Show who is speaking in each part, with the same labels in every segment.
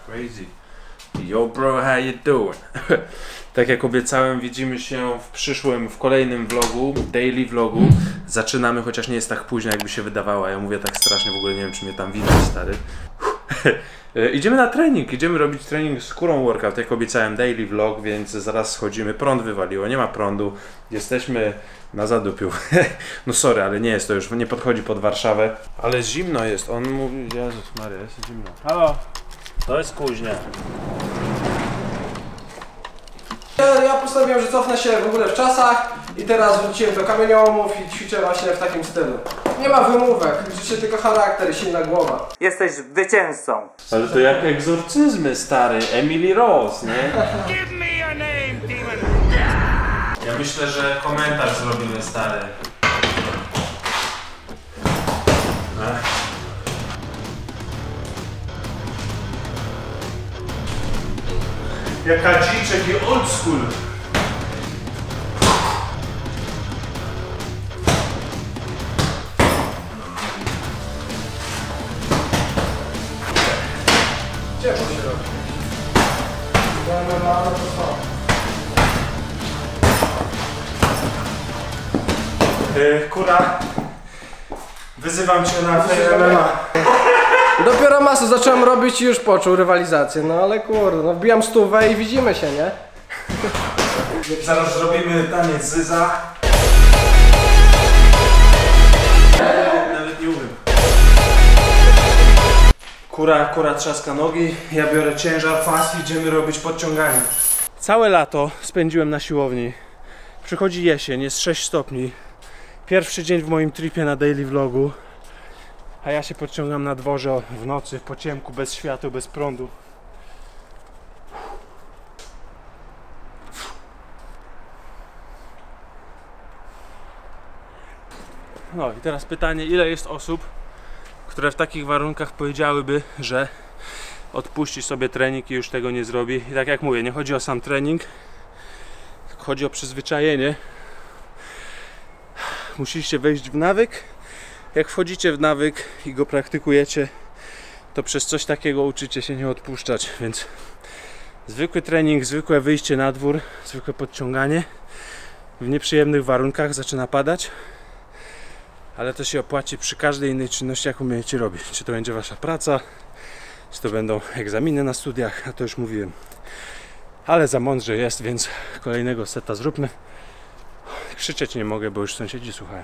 Speaker 1: Crazy. Yo bro, how you doing? Tak jak obiecałem, widzimy się w kolejnym vlogu, daily vlogu. Zaczynamy, chociaż nie jest tak późno, jakby się wydawało. Ja mówię tak strasznie, w ogóle nie wiem, czy mnie tam widać, stary. Idziemy na trening, idziemy robić trening z kurą workout, jak obiecałem, daily vlog, więc zaraz schodzimy. Prąd wywaliło, nie ma prądu. Jesteśmy na zadupiu. No sorry, ale nie jest to już, nie podchodzi pod Warszawę. Ale zimno jest, on mówi, Jezus Maria, jest zimno. Halo, to jest kuźnia.
Speaker 2: Ja postanowiłem, że cofnę się w ogóle w czasach i teraz wróciłem do kamieniołomów i ćwiczę właśnie w takim stylu. Nie ma wymówek, liczy tylko charakter i silna głowa.
Speaker 3: Jesteś zwycięzcą.
Speaker 1: Ale to jak egzorcyzmy, stary, Emily Rose, nie?
Speaker 3: Give me your name, demon.
Speaker 1: Ja myślę, że komentarz zrobimy, stary. Jaka dziczek i old school.
Speaker 2: Ciepło się robi. MMA to co?
Speaker 1: Kura, wyzywam cię na MMA.
Speaker 2: Dopiero masę zacząłem robić i już poczuł rywalizację, no ale kurde, no wbijam stówę i widzimy się, nie?
Speaker 1: Zaraz zrobimy taniec zyza. Nawet nie umiem. Kura trzaska nogi, ja biorę ciężar, fas, idziemy robić podciąganie. Całe lato spędziłem na siłowni. Przychodzi jesień, jest 6 stopni. Pierwszy dzień w moim tripie na daily vlogu. A ja się podciągam na dworze w nocy, po ciemku, bez świateł, bez prądu. No i teraz pytanie, ile jest osób, które w takich warunkach powiedziałyby, że odpuści sobie trening i już tego nie zrobi. I tak jak mówię, nie chodzi o sam trening, tylko chodzi o przyzwyczajenie. Musicie wejść w nawyk. Jak wchodzicie w nawyk i go praktykujecie, to przez coś takiego uczycie się nie odpuszczać, więc zwykły trening, zwykłe wyjście na dwór, zwykłe podciąganie w nieprzyjemnych warunkach zaczyna padać, ale to się opłaci przy każdej innej czynności, jaką umiecie robić. Czy to będzie wasza praca, czy to będą egzaminy na studiach, a to już mówiłem. Ale za mądrze jest, więc kolejnego seta zróbmy. Krzyczeć nie mogę, bo już sąsiedzi słuchają.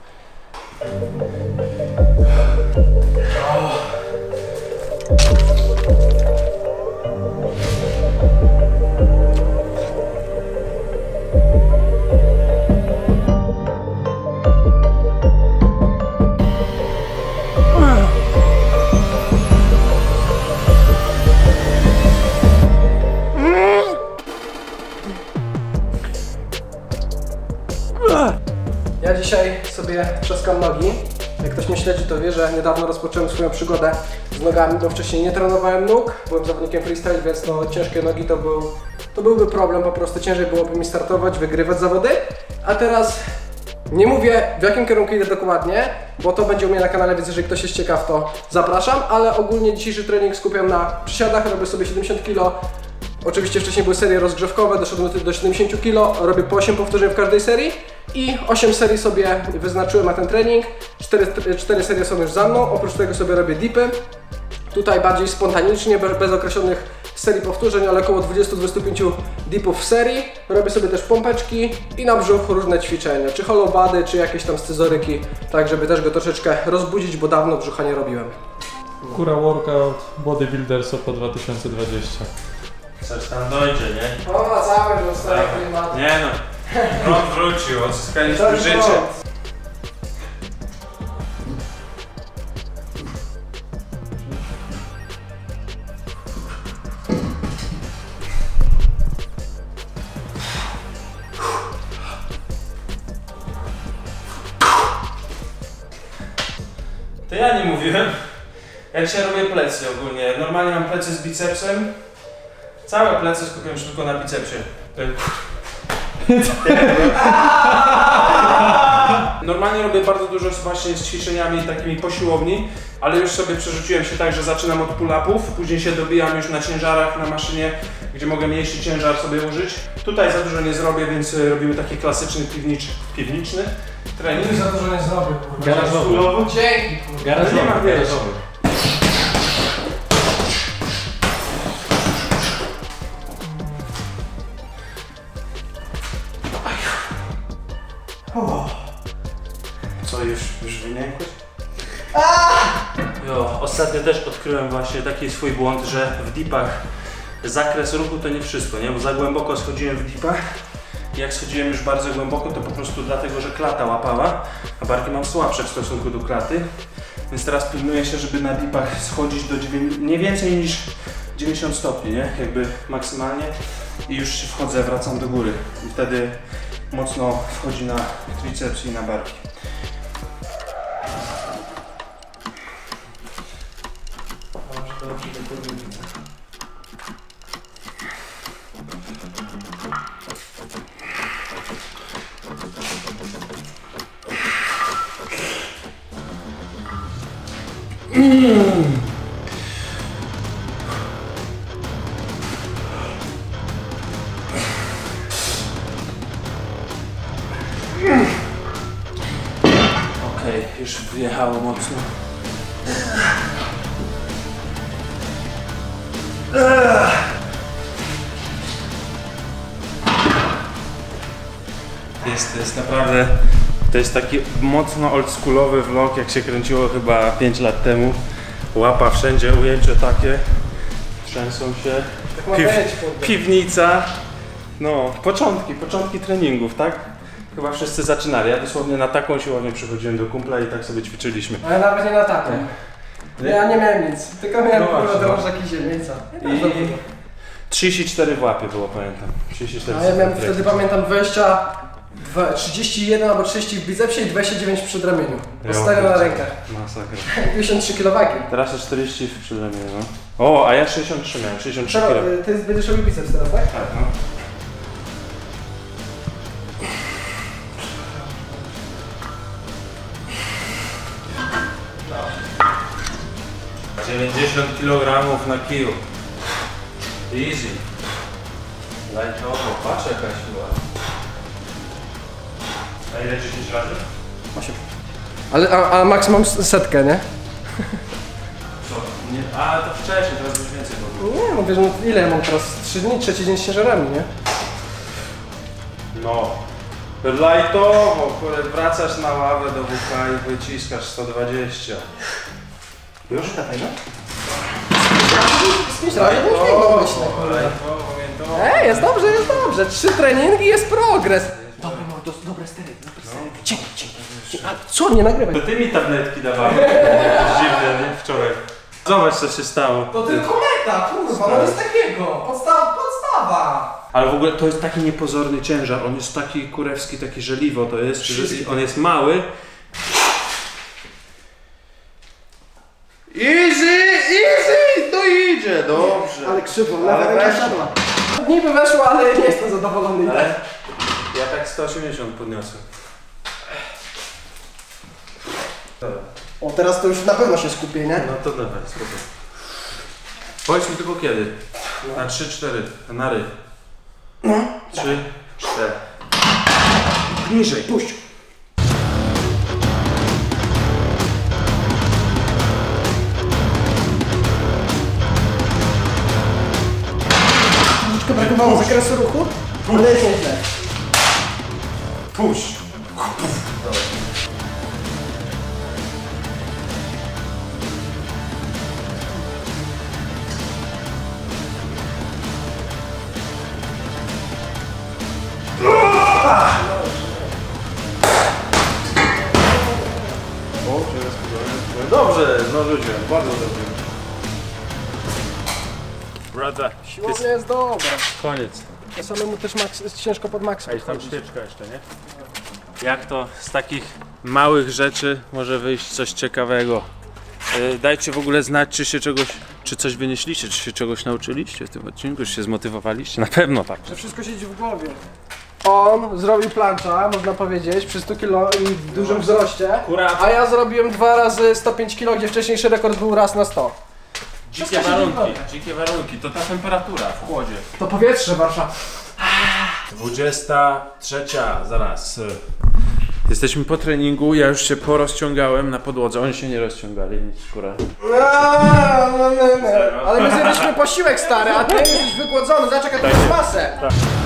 Speaker 2: Ja dzisiaj sobie trzaskam nogi. Jak ktoś mnie śledzi, to wie, że niedawno rozpocząłem swoją przygodę z nogami, bo wcześniej nie trenowałem nóg. Byłem zawodnikiem freestyle, więc no, ciężkie nogi to byłby problem, po prostu ciężej byłoby mi startować, wygrywać zawody. A teraz nie mówię, w jakim kierunku idę dokładnie, bo to będzie u mnie na kanale, więc jeżeli ktoś jest ciekaw, to zapraszam. Ale ogólnie dzisiejszy trening skupiam na przysiadach, robię sobie 70 kg. Oczywiście wcześniej były serie rozgrzewkowe, doszedłem do 70 kg, robię po 8 powtórzeń w każdej serii i 8 serii sobie wyznaczyłem na ten trening, 4 serie są już za mną, oprócz tego sobie robię dipy, tutaj bardziej spontanicznie, bez określonych serii powtórzeń, ale około 20-25 dipów w serii, robię sobie też pompeczki i na brzuch różne ćwiczenia, czy hollow body, czy jakieś tam scyzoryki, tak żeby też go troszeczkę rozbudzić, bo dawno brzucha nie robiłem.
Speaker 4: Kura Workout Bodybuilders po 2020.
Speaker 1: Coś tam dojdzie, nie?
Speaker 2: O, wracamy do starego klimatu.
Speaker 1: Nie no, prąd wrócił, odzyskaliśmy życie. To ja nie mówiłem. Ja dzisiaj robię plecy ogólnie. Normalnie mam plecy z bicepsem. Całe plecy skupiam się tylko na bicepsie. Normalnie robię bardzo dużo właśnie z ćwiczeniami takimi po siłowni, ale już sobie przerzuciłem się tak, że zaczynam od pull-upów, później się dobijam już na ciężarach, na maszynie, gdzie mogę mniejszy ciężar sobie użyć. Tutaj za dużo nie zrobię, więc robimy taki klasyczny piwniczny trening.
Speaker 2: Za dużo nie zrobił.
Speaker 4: Garażowy.
Speaker 2: Dzięki.
Speaker 4: Garażowy.
Speaker 1: Nie ma, wiesz.
Speaker 4: Garażowy.
Speaker 1: Co, już wymiękłeś? Jo, ostatnio też odkryłem właśnie taki swój błąd, że w dipach zakres ruchu to nie wszystko, nie? Bo za głęboko schodziłem w dipach. Jak schodziłem już bardzo głęboko, to po prostu dlatego, że klata łapała, a barki mam słabsze w stosunku do klaty. Więc teraz pilnuję się, żeby na dipach schodzić do nie więcej niż 90 stopni, nie? Jakby maksymalnie. I już wchodzę, wracam do góry. I wtedy mocno wchodzi na triceps i na barki. Okej, już wyjechało mocno. To jest naprawdę, to jest taki mocno oldschoolowy vlog, jak się kręciło chyba 5 lat temu. Łapa wszędzie, ujęcie takie, trzęsą się,
Speaker 2: Tak ma być,
Speaker 1: piwnica. No, początki treningów, tak? Chyba wszyscy zaczynali. Ja dosłownie na taką siłownię przychodziłem do kumpla i tak sobie ćwiczyliśmy.
Speaker 2: Ale nawet nie na taką. Ja nie miałem nic, tylko miałem
Speaker 1: No
Speaker 2: kurwa
Speaker 1: właśnie.
Speaker 2: drążek i ziemię i co?
Speaker 1: I 34 w łapie było, pamiętam. 34
Speaker 2: A ja miałem
Speaker 1: sekund.
Speaker 2: wtedy, pamiętam, 31 albo 30 w bicepsie i 29 w przedramieniu. Postawiam na rękach.
Speaker 1: Masakra.
Speaker 2: 53 kg.
Speaker 1: Teraz jest 40 w przedramieniu, no. O, a ja 63 miałem, 63 kg.
Speaker 2: Ty będziesz robił biceps teraz, tak?
Speaker 1: Tak, no. No. 90 kg na kiju. Easy. Lajtowo, patrz jaka siła. A ile 10 razy?
Speaker 2: 8. Ale, a maksimum setkę, nie?
Speaker 1: Co? Nie, a to wcześniej, teraz już więcej było.
Speaker 2: Nie, no wiesz, no ile ja mam teraz? 3 dni, trzeci dzień z ciężarami, nie?
Speaker 1: No. Lajtowo, wracasz na ławę do WK i wyciskasz 120. Już?
Speaker 2: Dawaj, no. Z 5 razy to już nie myślę, kurde. Jest dobrze. 3 treningi, jest progres. Dobry mordo, dobre sterydy, Dzięki. A co, nie nagrywaj?
Speaker 1: To ty mi tabletki dawałeś. Dziwne, nie? Wczoraj. Zobacz co się stało.
Speaker 2: To tylko meta, kurwa, no nic takiego. Podstawa.
Speaker 1: Ale w ogóle to jest taki niepozorny ciężar. On jest taki kurewski, taki żeliwo to jest. On jest mały. Easy! To idzie, dobrze.
Speaker 2: Ale krzywo, lewa ręka siadła. Niby weszło, ale nie jestem zadowolony.
Speaker 1: Ale ja tak 180 podniosłem. Dobra.
Speaker 2: O, teraz to już na pewno się skupię, nie?
Speaker 1: No to dawaj, spokojnie. Powiedz mi tylko kiedy. Na 3-4, na ry. 3, 4. Niżej, puść.
Speaker 2: Troszeczkę brakowało zakresu ruchu, ale jest nieźle.
Speaker 1: Puść. Dobrze, no ludzie, bardzo dobrze. Brother,
Speaker 2: Siłownia jest dobra.
Speaker 1: koniec.
Speaker 2: A samemu też jest ciężko pod maksem.
Speaker 1: A jest tam świeczka jeszcze, nie? Jak to z takich małych rzeczy może wyjść coś ciekawego? Dajcie w ogóle znać, czy coś wynieśliście, czy się czegoś nauczyliście w tym odcinku, czy się zmotywowaliście. Na pewno tak.
Speaker 2: Że wszystko siedzi w głowie. On zrobił plancha, można powiedzieć, przy 100 kg i w dużym wzroście, a ja zrobiłem 2 razy 105 kg, gdzie wcześniejszy rekord był raz na 100.
Speaker 1: Dzikie warunki, to ta temperatura w chłodzie.
Speaker 2: To powietrze, Warszawa.
Speaker 1: 23, zaraz. Jesteśmy po treningu, ja już się porozciągałem na podłodze, oni się nie rozciągali, nic skóra.
Speaker 2: Ale my zrobiliśmy posiłek, stary, a ty jesteś wygłodzony, zobacz jaka to jest masę.